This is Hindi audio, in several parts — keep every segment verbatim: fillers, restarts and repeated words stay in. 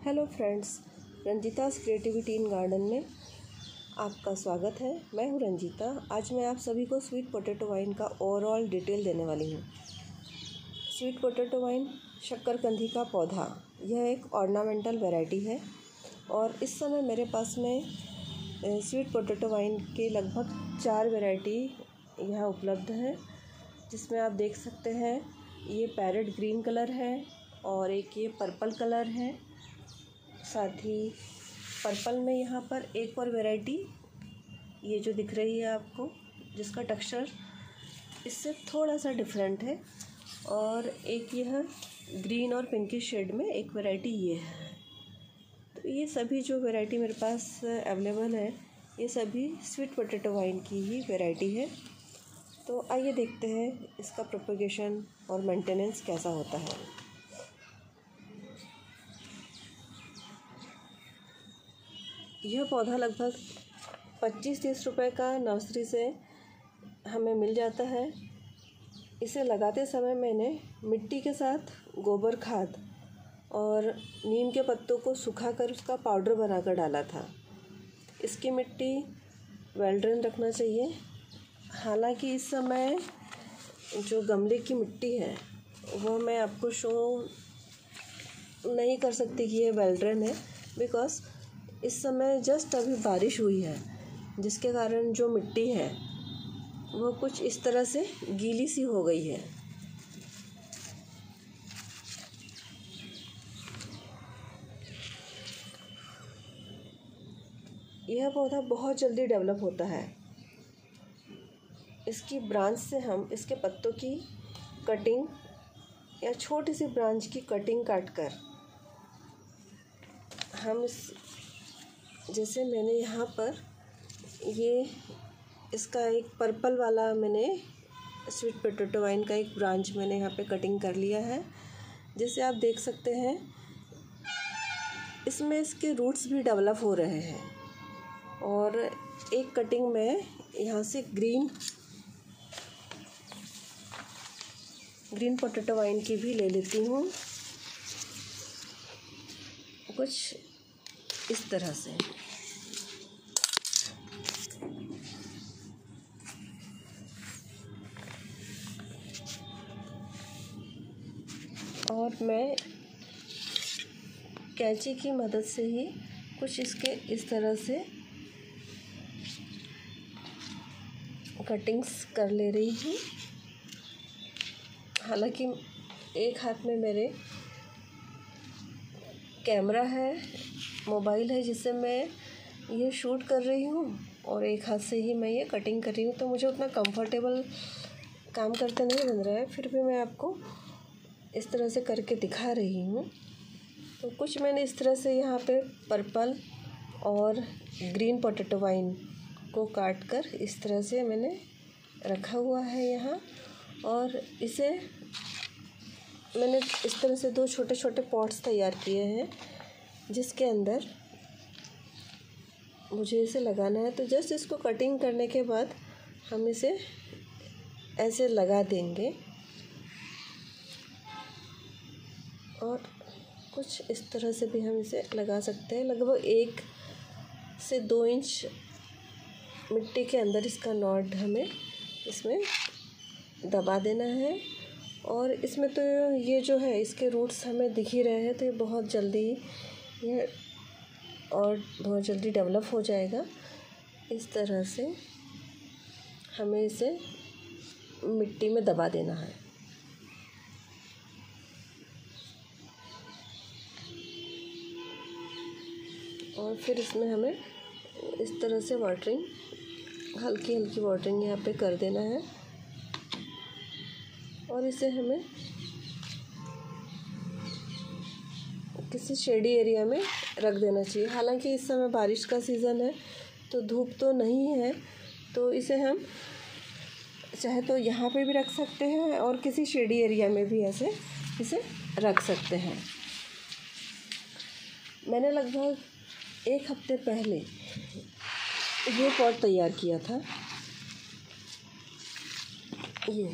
Hello friends, Ranjita's creativity in garden में आपका स्वागत है। मैं हूं रंजीता। आज मैं आप सभी को स्वीट पोटैटो वाइन का ओवरऑल डिटेल देने वाली हूं। स्वीट पोटैटो वाइन शक्करकंदी का पौधा, यह एक ऑर्नामेंटल वैरायटी है और इस समय मेरे पास में स्वीट पोटैटो वाइन के लगभग चार वैरायटी यहाँ उपलब्ध है, जिसमें आप देख सकते हैं ये पैरेट ग्रीन कलर है और एक ये पर्पल कलर है। साथ ही पर्पल में यहाँ पर एक और वैरायटी ये जो दिख रही है आपको, जिसका टेक्सचर इससे थोड़ा सा डिफरेंट है, और एक यह ग्रीन और पिंकिश शेड में एक वैरायटी ये है। तो ये सभी जो वैरायटी मेरे पास अवेलेबल है, ये सभी स्वीट पोटैटो वाइन की ही वैरायटी है। तो आइए देखते हैं इसका प्रोपगेशन और मेंटेनेंस कैसा होता है। यह पौधा लगभग पच्चीस तीस रुपए का नर्सरी से हमें मिल जाता है। इसे लगाते समय मैंने मिट्टी के साथ गोबर खाद और नीम के पत्तों को सुखाकर उसका पाउडर बनाकर डाला था। इसकी मिट्टी वेल ड्रेन रखना चाहिए। हालांकि इस समय जो गमले की मिट्टी है वो मैं आपको शो नहीं कर सकती कि ये वेल ड्रेन है, बिकॉज़ इस समय जस्ट अभी बारिश हुई है, जिसके कारण जो मिट्टी है वो कुछ इस तरह से गीली सी हो गई है। यह पौधा बहुत जल्दी डेवलप होता है। इसकी ब्रांच से हम इसके पत्तों की कटिंग या छोटी सी ब्रांच की कटिंग काट कर हम इस, जैसे मैंने यहाँ पर ये इसका एक पर्पल वाला मैंने स्वीट पोटैटो वाइन का एक ब्रांच मैंने यहाँ पे कटिंग कर लिया है। जैसे आप देख सकते हैं इसमें इसके रूट्स भी डेवलप हो रहे हैं, और एक कटिंग में यहाँ से ग्रीन ग्रीन पोटैटो वाइन की भी ले लेती हूँ, कुछ इस तरह से। और मैं कैंची की मदद से ही कुछ इसके इस तरह से कटिंग्स कर ले रही हूँ। हालांकि एक हाथ में मेरे कैमरा है, मोबाइल है, जिससे मैं ये शूट कर रही हूँ, और एक हाथ से ही मैं ये कटिंग कर रही हूँ, तो मुझे उतना कंफर्टेबल काम करते नहीं बन रहा है। फिर भी मैं आपको इस तरह से करके दिखा रही हूँ। तो कुछ मैंने इस तरह से यहाँ पे पर्पल और ग्रीन पोटैटो वाइन को काट कर इस तरह से मैंने रखा हुआ है यहाँ, और इसे मैंने इस तरह से दो छोटे छोटे पॉट्स तैयार किए हैं, जिसके अंदर मुझे इसे लगाना है। तो जस्ट इसको कटिंग करने के बाद हम इसे ऐसे लगा देंगे, और कुछ इस तरह से भी हम इसे लगा सकते हैं। लगभग एक से दो इंच मिट्टी के अंदर इसका नॉट हमें इसमें दबा देना है। और इसमें तो ये जो है इसके रूट्स हमें दिख ही रहे हैं, तो ये बहुत जल्दी ये और बहुत जल्दी डेवलप हो जाएगा। इस तरह से हमें इसे मिट्टी में दबा देना है। और फिर इसमें हमें इस तरह से वाटरिंग, हल्की हल्की वाटरिंग यहाँ पे कर देना है, और इसे हमें किसी शेडी एरिया में रख देना चाहिए। हालांकि इस समय बारिश का सीज़न है, तो धूप तो नहीं है, तो इसे हम चाहे तो यहाँ पे भी रख सकते हैं और किसी शेडी एरिया में भी ऐसे इसे रख सकते हैं। मैंने लगभग एक हफ्ते पहले ये पॉट तैयार किया था। ये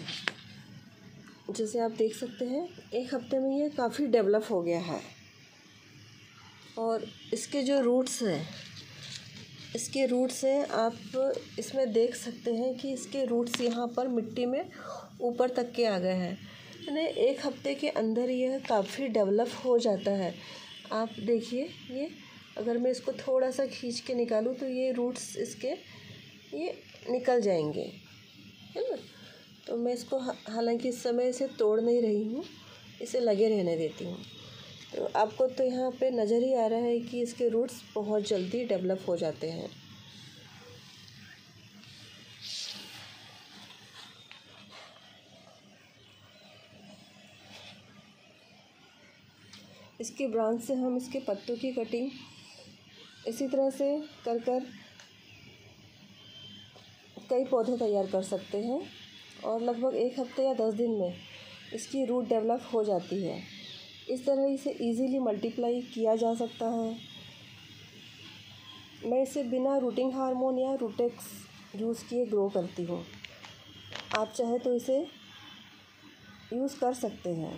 जैसे आप देख सकते हैं एक हफ्ते में ये काफ़ी डेवलप हो गया है। और इसके जो रूट्स हैं, इसके रूट्स हैं, आप इसमें देख सकते हैं कि इसके रूट्स यहाँ पर मिट्टी में ऊपर तक के आ गए हैं। यानी एक हफ्ते के अंदर यह काफ़ी डेवलप हो जाता है। आप देखिए, ये अगर मैं इसको थोड़ा सा खींच के निकालूं तो ये रूट्स इसके ये निकल जाएंगे, है ना। तो मैं इसको हालांकि इस समय इसे तोड़ नहीं रही हूँ, इसे लगे रहने देती हूँ। तो आपको तो यहाँ पे नज़र ही आ रहा है कि इसके रूट्स बहुत जल्दी डेवलप हो जाते हैं। इसके ब्रांच से हम इसके पत्तों की कटिंग इसी तरह से कर कर कई पौधे तैयार कर सकते हैं और लगभग एक हफ्ते या दस दिन में इसकी रूट डेवलप हो जाती है। इस तरह इसे इजीली मल्टीप्लाई किया जा सकता है। मैं इसे बिना रूटिंग हार्मोन या रूटेक्स यूज़ किए ग्रो करती हूँ। आप चाहे तो इसे यूज़ कर सकते हैं।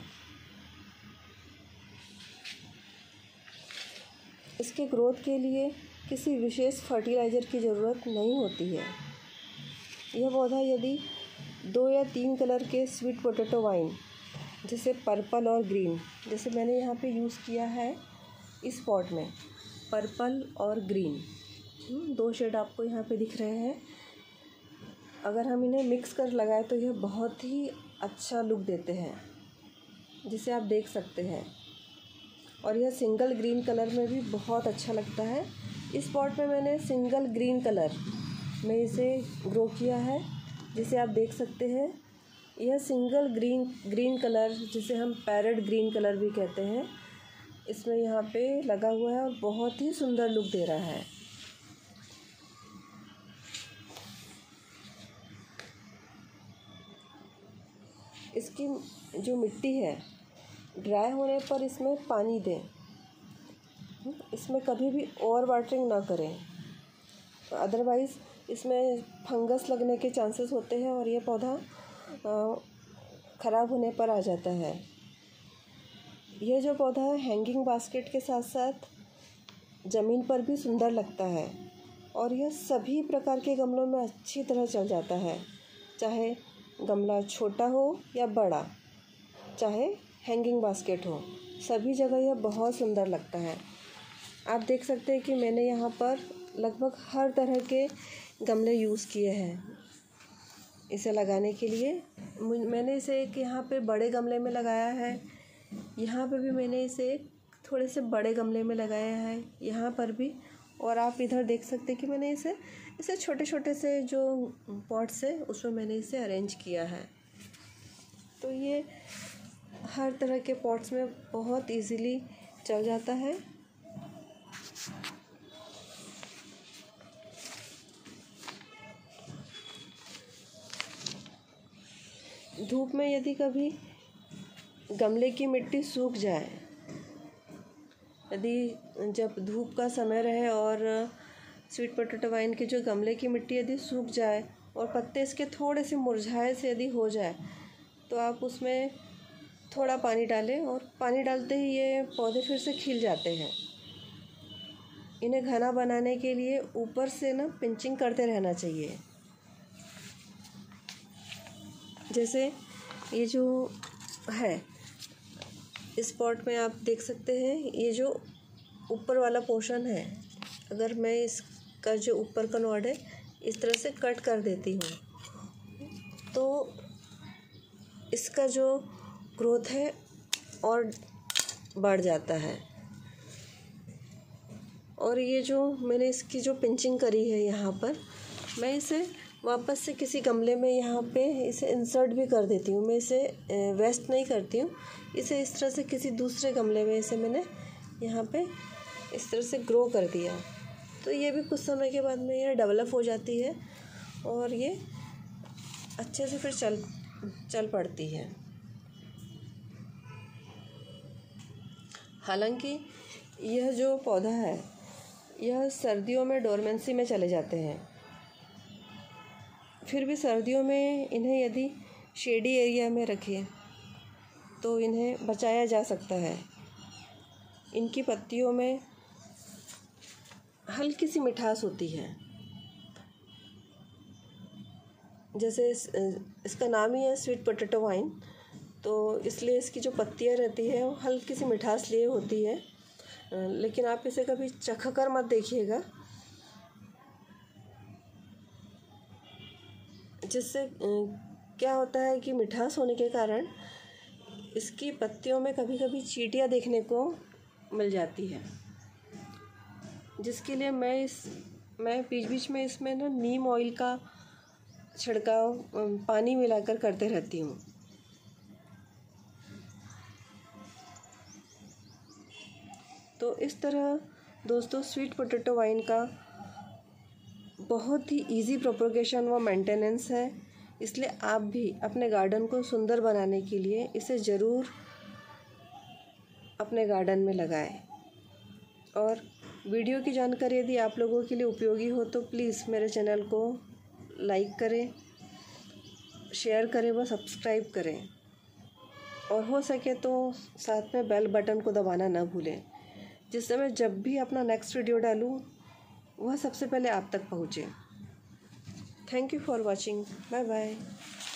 इसके ग्रोथ के लिए किसी विशेष फर्टिलाइज़र की ज़रूरत नहीं होती है। यह पौधा यदि दो या तीन कलर के स्वीट पोटैटो वाइन, जैसे पर्पल और ग्रीन, जैसे मैंने यहाँ पे यूज़ किया है इस पॉट में, पर्पल और ग्रीन, दो शेड आपको यहाँ पे दिख रहे हैं। अगर हम इन्हें मिक्स कर लगाए तो यह बहुत ही अच्छा लुक देते हैं, जिसे आप देख सकते हैं। और यह सिंगल ग्रीन कलर में भी बहुत अच्छा लगता है। इस पॉट में मैंने सिंगल ग्रीन कलर में इसे ग्रो किया है, जिसे आप देख सकते हैं। यह सिंगल ग्रीन ग्रीन कलर, जिसे हम पैरेट ग्रीन कलर भी कहते हैं, इसमें यहाँ पे लगा हुआ है और बहुत ही सुंदर लुक दे रहा है। इसकी जो मिट्टी है, ड्राई होने पर इसमें पानी दें। इसमें कभी भी ओवर वाटरिंग ना करें, अदरवाइज़ इसमें फंगस लगने के चांसेस होते हैं और ये पौधा ख़राब होने पर आ जाता है। यह जो पौधा है हैंगिंग बास्केट के साथ साथ ज़मीन पर भी सुंदर लगता है और यह सभी प्रकार के गमलों में अच्छी तरह चल जाता है, चाहे गमला छोटा हो या बड़ा, चाहे हैंगिंग बास्केट हो, सभी जगह यह बहुत सुंदर लगता है। आप देख सकते हैं कि मैंने यहाँ पर लगभग हर तरह के गमले यूज़ किए हैं इसे लगाने के लिए। मैंने इसे एक यहाँ पे बड़े गमले में लगाया है, यहाँ पे भी मैंने इसे एक थोड़े से बड़े गमले में लगाया है, यहाँ पर भी। और आप इधर देख सकते हैं कि मैंने इसे इसे छोटे छोटे से जो पॉट्स है उसमें मैंने इसे अरेंज किया है। तो ये हर तरह के पॉट्स में बहुत इजीली चल जाता है। धूप में यदि कभी गमले की मिट्टी सूख जाए, यदि जब धूप का समय रहे और स्वीट पोटैटो वाइन के जो गमले की मिट्टी यदि सूख जाए और पत्ते इसके थोड़े से मुरझाए से यदि हो जाए, तो आप उसमें थोड़ा पानी डालें और पानी डालते ही ये पौधे फिर से खिल जाते हैं। इन्हें घना बनाने के लिए ऊपर से ना पिंचिंग करते रहना चाहिए। जैसे ये जो है इस पॉट में आप देख सकते हैं, ये जो ऊपर वाला पोर्शन है, अगर मैं इसका जो ऊपर का नोड है इस तरह से कट कर देती हूँ तो इसका जो ग्रोथ है और बढ़ जाता है। और ये जो मैंने इसकी जो पिंचिंग करी है यहाँ पर, मैं इसे वापस से किसी गमले में यहाँ पे इसे इंसर्ट भी कर देती हूँ। मैं इसे वेस्ट नहीं करती हूँ, इसे इस तरह से किसी दूसरे गमले में इसे मैंने यहाँ पे इस तरह से ग्रो कर दिया। तो ये भी कुछ समय के बाद में ये डेवलप हो जाती है और ये अच्छे से फिर चल चल पड़ती है। हालांकि यह जो पौधा है यह सर्दियों में डोरमेंसी में चले जाते हैं, फिर भी सर्दियों में इन्हें यदि शेडी एरिया में रखें तो इन्हें बचाया जा सकता है। इनकी पत्तियों में हल्की सी मिठास होती है। जैसे इस, इसका नाम ही है स्वीट पोटैटो वाइन, तो इसलिए इसकी जो पत्तियाँ रहती है वो हल्की सी मिठास लिए होती है। लेकिन आप इसे कभी चख कर मत देखिएगा, जिससे क्या होता है कि मिठास होने के कारण इसकी पत्तियों में कभी कभी चींटियाँ देखने को मिल जाती है, जिसके लिए मैं इस मैं बीच बीच में इसमें ना नीम ऑयल का छिड़काव पानी मिलाकर करते रहती हूँ। तो इस तरह दोस्तों स्वीट पोटैटो वाइन का बहुत ही इजी प्रोपगेशन व मेंटेनेंस है, इसलिए आप भी अपने गार्डन को सुंदर बनाने के लिए इसे ज़रूर अपने गार्डन में लगाएं। और वीडियो की जानकारी यदि आप लोगों के लिए उपयोगी हो तो प्लीज़ मेरे चैनल को लाइक करें, शेयर करें व सब्सक्राइब करें, और हो सके तो साथ में बेल बटन को दबाना ना भूलें, जिससे मैं जब भी अपना नेक्स्ट वीडियो डालूँ वह सबसे पहले आप तक पहुँचे। Thank you for watching. Bye bye.